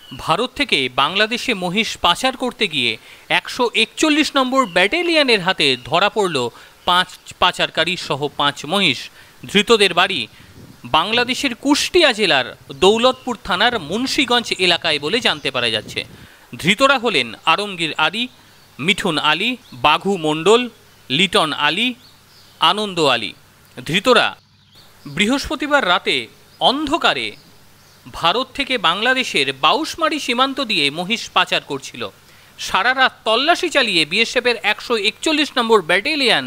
ভারত থেকে বাংলাদেশে মহিষ পাচার করতে গিয়ে 141 নম্বর ব্যাটালিয়নের হাতে ধরা পড়ল 5 পাচারকারী সহ 5 মহিষ। ধৃতদের বাড়ি বাংলাদেশের কুষ্টিয়া জেলার দৌলতপুর থানার মুন্সিগঞ্জ এলাকায় বলে জানতে পারা যাচ্ছে। ধৃতরা হলেন আলমগীর আলী, মিঠুন আলী, বাঘু মণ্ডল, লিটন আলী, আনন্দ আলী। ধৃতরা বৃহস্পতিবার রাতে অন্ধকারে ভারত থেকে বাংলাদেশের বাউশমারি সীমান্ত দিয়ে মহিষ পাচার করছিল। সারা রাত তল্লাশি চালিয়ে বিএসএফের 141 নম্বর ব্যাটালিয়ন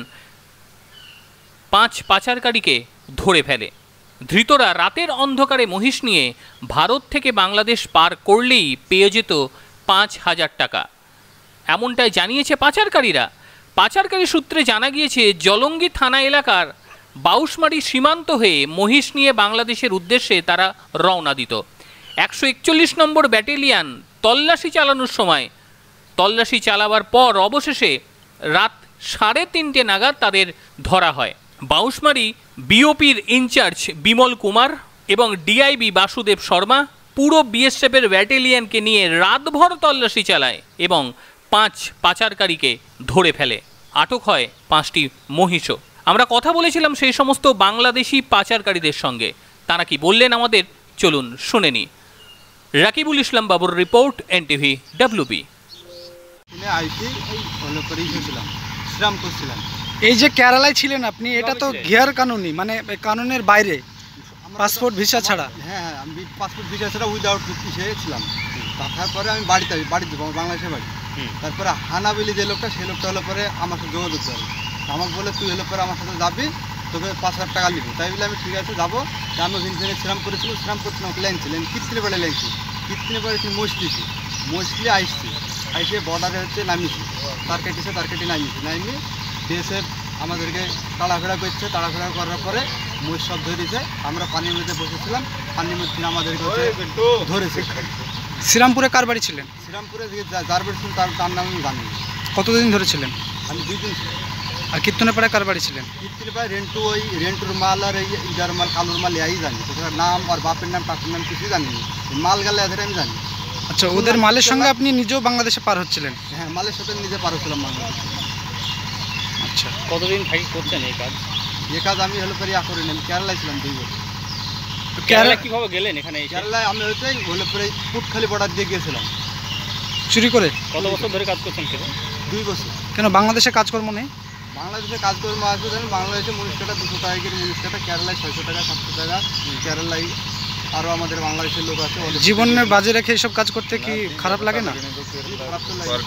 5 পাচারকারীকে ধরে ফেলে। ধৃতরা রাতের অন্ধকারে মহিষ নিয়ে ভারত থেকে বাংলাদেশ পার করলেই পেয়ে যেত 5,000 টাকা, এমনটাই জানিয়েছে পাচারকারীরা। পাচারকারী সূত্রে জানা গিয়েছে জলঙ্গি থানা এলাকার বাউশমারি সীমান্ত হয়ে মহিষ নিয়ে বাংলাদেশের উদ্দেশ্যে তারা রওনা দিত। 141 নম্বর ব্যাটালিয়ন তল্লাশি চালানোর সময় তল্লাশি চালাবার পর অবশেষে রাত 3:30 নাগাদ তাদের ধরা হয়। বাউশমারি বিওপির ইনচার্জ বিমল কুমার এবং ডিআইবি বাসুদেব শর্মা পুরো বিএসএফের ব্যাটালিয়নকে নিয়ে রাতভর তল্লাশি চালায় এবং 5 পাচারকারীকে ধরে ফেলে। আটক হয় 5টি মহিষও। আমরা কথা বলেছিলাম সেই সমস্ত বাংলাদেশি পাচারকারীদের সঙ্গে, তারা কি বললেন আমাদের চলুন শুনে নি। রাকিবুল ইসলাম বাবুর রিপোর্ট, এনটিভি WB। এই যে কেরালায় ছিলেন আপনি, এটা তো গের কানুনি, মানে কানুনের বাইরে, পাসপোর্ট ভিসা ছাড়া। হ্যাঁ, আমি পাসপোর্ট ভিসা ছাড়া উইদাউট ভিসা ছিলাম। তারপরে আমি বাড়িতে বাংলাদেশের বাড়ি। তারপরে হানাবিলি যে লোকটা, সেই লোকটা হলো পরে আমার সাথে যোগাযোগ করে আমাকে বলে তুই হলো পরে আমার সাথে যাবি, তোকে 5,000 টাকা নিবি। তাই বলে আমি ঠিক আছে যাবো। আমি ওখান থেকে শ্রাম করেছিল, শ্রাম করতে আমাকে লেনছিলেন কীর্তিনে বেড়ে লেনছি, কীর্তিনে বেড়ে মশলিছি, মশলি আইসছি, আইসে বর্ডারে হচ্ছে নামিয়েছি, তার কেটে নামিয়ে বিএসএফ আমাদেরকে তাড়াফেরা করছে। তাড়াফেরা করার পরে মহিষ সব ধরেছে। আমরা পানির মধ্যে বসেছিলাম, পানির মধ্যে আমাদেরকে ধরেছে। শ্রীরামপুরে কার বাড়ি ছিলেন? শ্রীরামপুরে যার বাড়ি ছিলেন তার নাম আমি জানি। কতদিন ধরেছিলেন? আমি 2 দিন ছিলাম। আর কীর্তনেপাড়ায় কার বাড়ি ছিলেন? কীর্তনেপাড়ায় রেন্টুর মাল আর এই ইজার মাল, কালুর মাল এই জানি। তোর নাম আর বাপের নাম টাকুর নাম কিছুই জানি না। মাল গেলে এদের আমি জানি। আচ্ছা, ওদের মালের সঙ্গে আপনি নিজেও বাংলাদেশে পার হচ্ছিলেন? হ্যাঁ, মালের সাথে নিজে পার হচ্ছিলাম বাংলাদেশে। আচ্ছা, কতদিন থাকি করছেন এই কাজ? এই কাজ আমি হলো পরে করিনি, আমি কেরালায় ছিলাম 2 বছর। কেরালা কিভাবে গেলেন এখানে? কেরালায় আমি হলো পরে পুটখালি বর্ডার দিয়ে গিয়েছিলাম চুরি করে। কত বছর ধরে কাজ করছেন? 2 বছর। কেন বাংলাদেশে কাজকর্ম নেই? বাংলাদেশে কাজকর্ম আসবে, বাংলাদেশে 19 টাকা 200 টাকা করে 19 টাকা, কেরালায় 600 টাকা 700 টাকা। কেরালায় আরও আমাদের বাংলাদেশের লোক আছে। জীবনের বাজে রেখে এইসব কাজ করতে কি খারাপ লাগে না? খারাপ তো লাগে।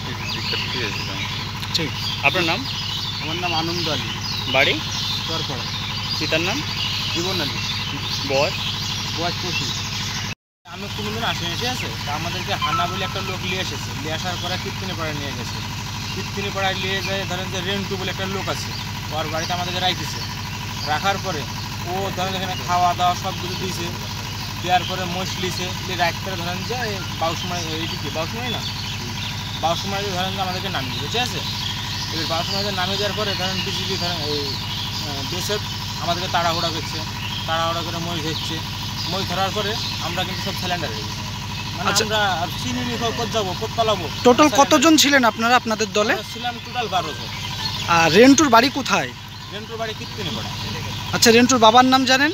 ঠিক। আপনার নাম? আমার নাম আনন্দ আলী, বাড়ি চরপাড়া। পিতার নাম? জীবন আলী। বয়স? 25। আমি কোনোদিন আসিনি, ঠিক আছে। তা আমাদেরকে হানা বলে একটা লোক নিয়ে এসেছে, নিয়ে আসার পরে কীর্তনীপাড়ায় নিয়ে গেছে। কীর্তনীপাড়ায় নিয়ে যায়, ধরেন যে রেন্টু বলে একটা লোক আছে, ওর বাড়িতে আমাদেরকে রাখতেছে। রাখার পরে ও ধরেন এখানে খাওয়া দাওয়া সব কিছু দিয়েছে। দেওয়ার পরে মহিষ লিছে, রাইট করে ধরেন যে বাউশমারি, এইদিকে বাউশমারি না, বাউশমারি ধরেন যে আমাদেরকে নামিয়ে দিবে, ঠিক আছে। এবার বাউশমারিতে নামিয়ে দেওয়ার পরে ধরেন বিজেপি ধরেন এই বিএসএফ আমাদেরকে তাড়াহুড়া করছে, তাড়াহুড়া করে মহিষ ধরছে। মহিষ ধরার পরে আমরা কিন্তু সব সিলিন্ডার হয়ে গেছি, মানে আমরা আর চিনি নি কোথাও যাবো, কোথাও পালাবো। টোটাল কতজন ছিলেন আপনারা আপনাদের দলে? ছিলাম টোটাল 12 জন। আর রেন্টুর বাড়ি কোথায়? রেন্টুর বাড়ি কীর্তনীপাড়া। আচ্ছা, রেন্টুর বাবার নাম জানেন?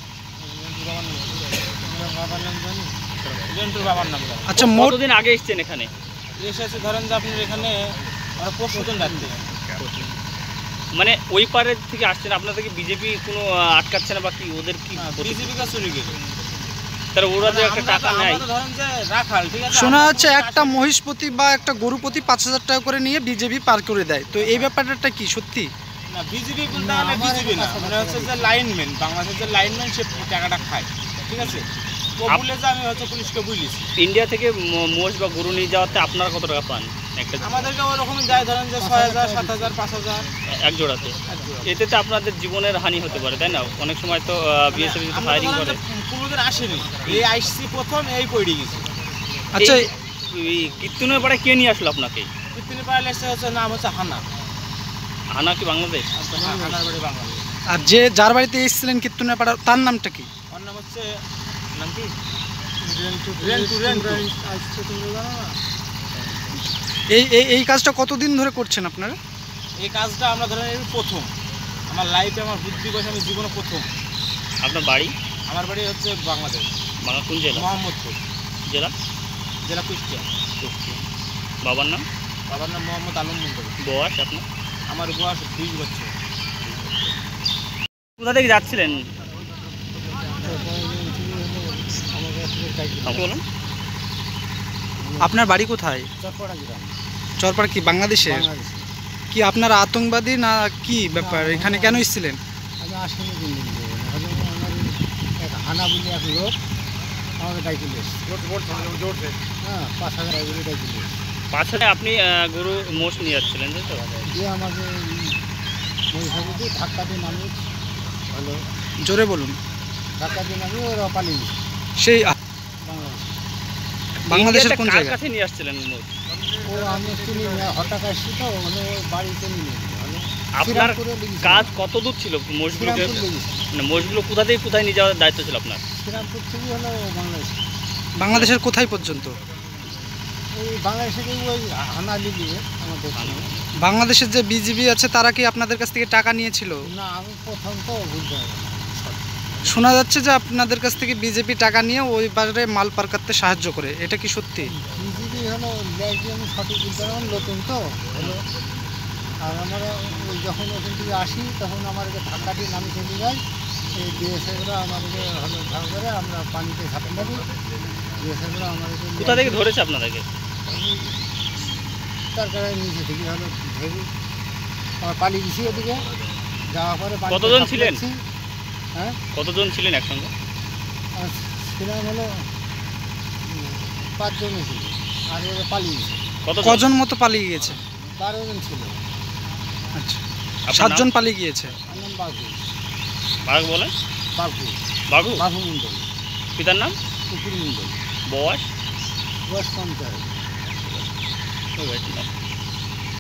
রেন্টুর বাবার নাম জানেন? আচ্ছা, কতদিন আগে এসেছেন এখানে? এসেছে ধরেন যে আপনার এখানে পরশুদিন রাত্রে। মানে ওই পারের থেকে আসছেন, আপনাদেরকে বিজেপি কোনো আটকাচ্ছে না বা কি? ওদের কি বিজেপি কা চুরি গেল, তারা ওরা যে একটা টাকা নেয়। ধরেন যে রাখাল, ঠিক আছে। শোনা যাচ্ছে একটা মহিষপতি বা একটা গরুপতি 5,000 টাকা করে নিয়ে বিজেপি পার করে দেয়, তো এই ব্যাপারটা কি সত্যি? না, বিজেপি বলতে মানে বিজেপি না, মানে হচ্ছে যে লাইনম্যান, বাংলাদেশের যে লাইনম্যান সে টাকাটা খায়, ঠিক আছে। ও বলে যে আমি হচ্ছে পুলিশকে বলেছি। ইন্ডিয়া থেকে মোষ বা গরু নিয়ে যাওয়াতে আপনারা কত টাকা পান? আমাদেরকে ওরকমই দেয়, ধরেন যে 6,000 7,000 5,000 এক জোড়াতে। এতে তো আপনাদের জীবনের হানি হতে পারে, তাই না? অনেক সময় তো বিএসএফ ফায়ারিং করে। কোনোদিন আসেনি, এই আইসি প্রথম, এই পড়ে গেছে। আচ্ছা, কীর্তনীপাড়ায় কে নিয়ে আসলো আপনাকে? কীর্তনীপাড়ায় এসে হচ্ছে নাম হচ্ছে হানা। হানা কি বাংলাদেশ? হানার বাড়ি বাংলাদেশ। আর যার বাড়িতে এসেছিলেন কীর্তনেপাড়া, তার নামটা কি? ওর নাম হচ্ছে, নাম কি এই কাজটা কতদিন ধরে করছেন আপনারা? এই কাজটা আমরা ধরেন এই প্রথম আমার লাইফে, আমার বুদ্ধি বয়সে আমি জীবনে প্রথম। আপনার বাড়ি? আমার বাড়ি হচ্ছে বাংলাদেশ, কোন জেলা? মোহাম্মদপুর জেলা? জেলা কুষ্টিয়া। বাবার নাম? বাবার নাম মোহাম্মদ আলম মন্ডল। বয়স আপনার? আমার বয়স 20 বছর। কোথা থেকে যাচ্ছিলেন? বলুন। আপনার বাড়ি কোথায়? চরপাড়া গ্রাম। চরপাড়া কি বাংলাদেশে? কি আপনারা আতঙ্কবাদী না কি ব্যাপার? এখানে কেন এসেছিলেন? আমি আসলে দিল্লি হলো আমার এক হানা বলে এক লোক আমাকে ডাইকে নিয়ে এসেছে। হ্যাঁ, 5,000 টাকা বলে ডাইকে নিয়ে এসেছে। পাশে আপনি গরু মোষ নিয়ে যাচ্ছিলেন, তাই তো? দিয়ে আমাকে মহিষাকে দিয়ে ধাক্কা দিয়ে নামিয়ে হলো, জোরে বলুন। ধাক্কা দিয়ে নামিয়ে ওরা পালিয়ে গেছে সেই বাংলাদেশ। বাংলাদেশের কোন কার জায়গায়? কাছে নিয়ে আসছিলেন মোষ? ও আমি চিনি না, হঠাৎ আসছি তো হলো ওই বাড়িতে নিয়ে গেছে। হলো আপনার শ্রীরামপুরে লেগেছিল। কাজ কত দূর ছিল মোষগুলোকে? শ্রীরামপুর লেগেছে। মানে মোষগুলো কোথা থেকে কোথায় নিয়ে যাওয়ার দায়িত্ব ছিল আপনার? শ্রীরামপুর থেকে হলো বাংলাদেশ। বাংলাদেশের কোথায় পর্যন্ত? ওই বাংলাদেশে ওই হানা লিবিয়ে আমাদের ছিল। বাংলাদেশের যে বিজিবি আছে তারা কি আপনাদের কাছ থেকে টাকা নিয়েছিল? না, আমি প্রথম তো বুঝতে পারবো না। শোনা যাচ্ছে যে আপনাদের কাছ থেকে বিজেপি টাকা নিয়ে ওই বাজারে মাল পার করতে সাহায্য করে, এটা কি সত্যি? বিজেপি হলো ল্যাগি, আমি সঠিক বলতে পারবো না, নতুন তো হলো। আর আমরা ওই যখন ওখান থেকে আসি তখন আমাদেরকে ধাক্কা দিয়ে নামি চলে যায়। এই বিএসএফরা আমাদেরকে হলো ধার করে, আমরা পানিতে ঝাঁপে মারি। বিএসএফরা আমাদেরকে কোথা থেকে ধরেছে আপনাদেরকে? তার কারণে নিচে থেকে হলো ধরি আমরা পালিয়ে গেছি ওদিকে। যাওয়ার পরে পানিতে কতজন ঝাঁপ ছিলেন? মারছি। হ্যাঁ, কতজন ছিলেন একসঙ্গে? আর ছিলাম হলো 5 জন ছিল। আর ওরা পালিয়ে গেছে। কজন মতো পালিয়ে গিয়েছে? 12 জন ছিল। আচ্ছা, আপনার 7 জন নাম? পালিয়ে গিয়েছে। আমার নাম বাবু। বাঘ বলেন? বাবু বাঘু? বাবু মণ্ডল, পিতার নাম? কুকুর মণ্ডল। বয়স? বয়স 50। ওই ভাই,